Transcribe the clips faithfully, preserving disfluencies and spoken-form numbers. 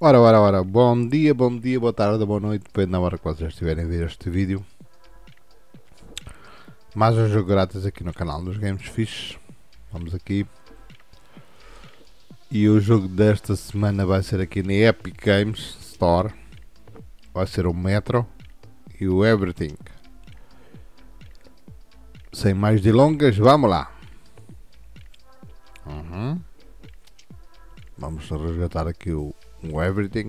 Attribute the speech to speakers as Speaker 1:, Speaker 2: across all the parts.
Speaker 1: Ora, ora, ora, bom dia, bom dia, boa tarde, boa noite, depende da hora que vocês estiverem a ver este vídeo. Mais um jogo grátis aqui no canal dos Games Fixe. Vamos aqui. E o jogo desta semana vai ser aqui na Epic Games Store. Vai ser o Metro e o Everything. Sem mais delongas, vamos lá. Uhum. Vamos resgatar aqui o, o Everything.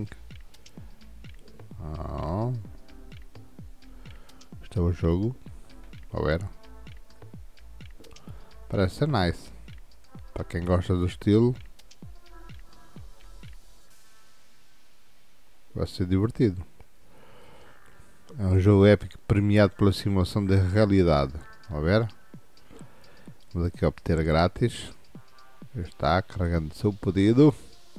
Speaker 1: Oh. Este é o jogo. A ver. Parece ser nice. Para quem gosta do estilo, vai ser divertido. É um jogo épico premiado pela simulação da realidade. A ver. Vamos aqui obter grátis. Está carregando o seu pedido.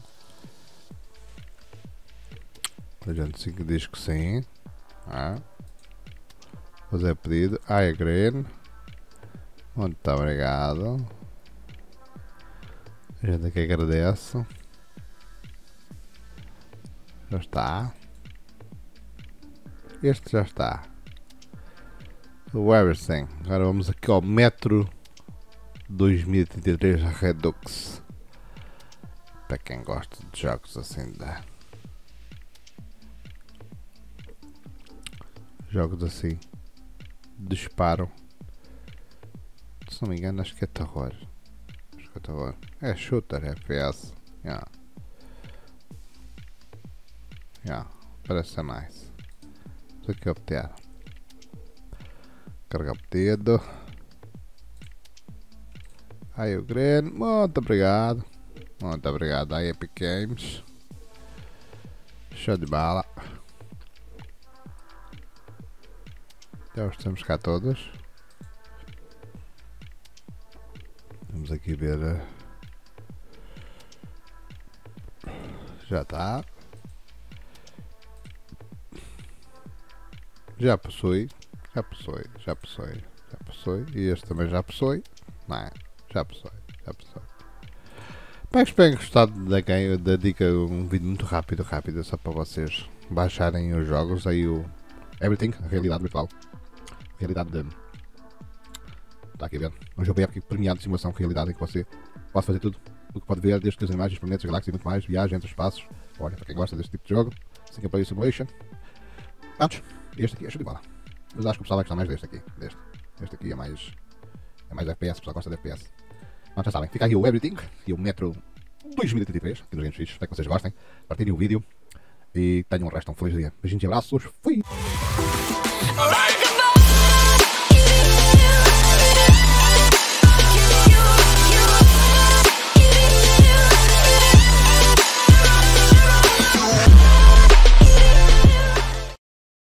Speaker 1: A gente diz que sim. Ah. Fazer pedido. I agree. Muito obrigado. A gente aqui agradece. Já está. Este já está. O Everything. Agora vamos aqui ao Metro dois mil e trinta e três Redux. Para quem gosta de jogos assim da... Jogos assim. Disparo. Se não me engano, acho que é terror. Acho que é terror. É shooter, é F P S. Yeah. Yeah. Parece ser nice. Vou aqui obter. Carregar obtido. Aí o green. Muito obrigado. Muito obrigado aí Epic Games. Show de bala. Já os temos cá todos. Vamos aqui ver. Já está. Já possui. Já possui. Já possui. Já possui. E este também já possui. Não é? Já possui. Já possui. Bem, espero que tenham gostado da, da dica. Um vídeo muito rápido, rápido. Só para vocês baixarem os jogos. Aí o Everything, a realidade virtual. A realidade de... Está aqui a ver. Um jogo épico premiado de simulação, realidade em que você pode fazer tudo o que pode ver, desde as imagens, planetas, galáxias e muito mais, viagem entre espaços. Olha, para quem gosta deste tipo de jogo, Single Player Simulation. Prontos, este aqui é show de bola. Mas acho que o pessoal vai gostar mais deste aqui. Deste. Este aqui é mais, é mais F P S, o pessoal gosta de F P S. Então já sabem, fica aí o Everything e o Metro dois mil e trinta e três, aqui nos Games Fixe. Espero que vocês gostem, partilhem o vídeo e tenham o resto um feliz dia. Beijinhos e abraços, fui!